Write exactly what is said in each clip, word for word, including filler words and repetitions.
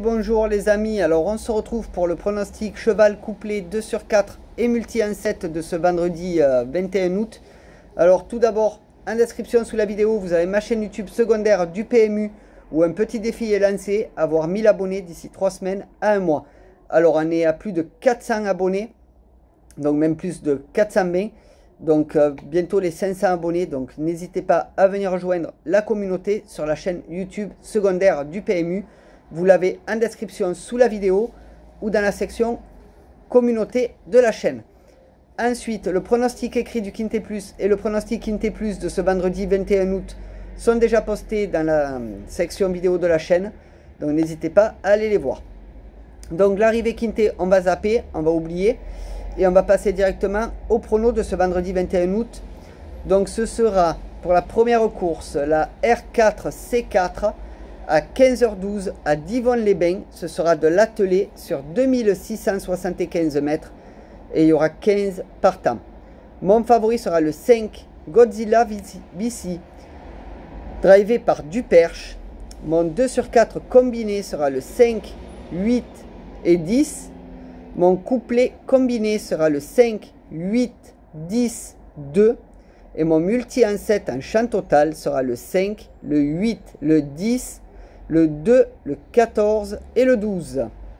bonjour les amis, alors on se retrouve pour le pronostic cheval couplé deux sur quatre et multi un sept de ce vendredi euh, vingt et un août. Alors tout d'abord, en description sous la vidéo, vous avez ma chaîne YouTube secondaire du P M U où un petit défi est lancé, avoir mille abonnés d'ici trois semaines à un mois. Alors on est à plus de quatre cents abonnés, donc même plus de quatre cent vingt, donc euh, bientôt les cinq cents abonnés, donc n'hésitez pas à venir rejoindre la communauté sur la chaîne YouTube secondaire du P M U. Vous l'avez en description sous la vidéo ou dans la section communauté de la chaîne. Ensuite, le pronostic écrit du Quintet Plus et le pronostic Quintet Plus de ce vendredi vingt et un août sont déjà postés dans la section vidéo de la chaîne. Donc n'hésitez pas à aller les voir. Donc l'arrivée Quintet, on va zapper, on va oublier. Et on va passer directement au prono de ce vendredi vingt et un août. Donc ce sera pour la première course, la R quatre C quatre à quinze heures douze à Divonne-les-Bains. Ce sera de l'attelé sur deux mille six cent soixante-quinze mètres. Et il y aura quinze partants. Mon favori sera le cinq Godzilla V C, drivé par Duperche. Mon deux sur quatre combiné sera le cinq, huit et dix. Mon couplet combiné sera le cinq, huit, dix, deux. Et mon multi en sept en champ total sera le cinq, le huit, le dix, le deux, le quatorze et le douze.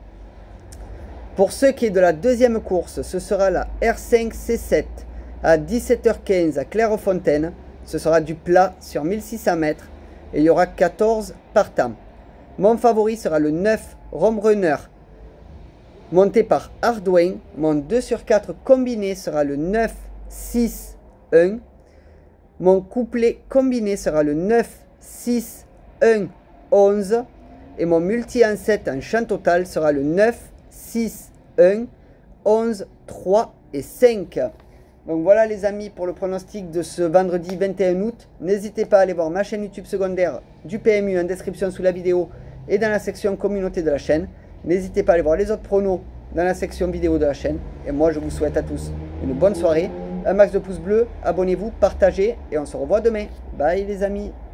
Pour ce qui est de la deuxième course, ce sera la R cinq C sept à dix-sept heures quinze à Clairefontaine. Ce sera du plat sur mille six cents mètres et il y aura quatorze partants. Mon favori sera le neuf Rome Runner, monté par Ardouin. Mon deux sur quatre combiné sera le neuf, six, un. Mon couplet combiné sera le neuf, six, un, onze. Et mon multi en sept en champ total sera le neuf, six, un, onze, trois et cinq. Donc voilà les amis pour le pronostic de ce vendredi vingt et un août. N'hésitez pas à aller voir ma chaîne YouTube secondaire du P M U en description sous la vidéo et dans la section communauté de la chaîne. N'hésitez pas à aller voir les autres pronos dans la section vidéo de la chaîne. Et moi, je vous souhaite à tous une bonne soirée, un max de pouces bleus, abonnez-vous, partagez et on se revoit demain. Bye les amis.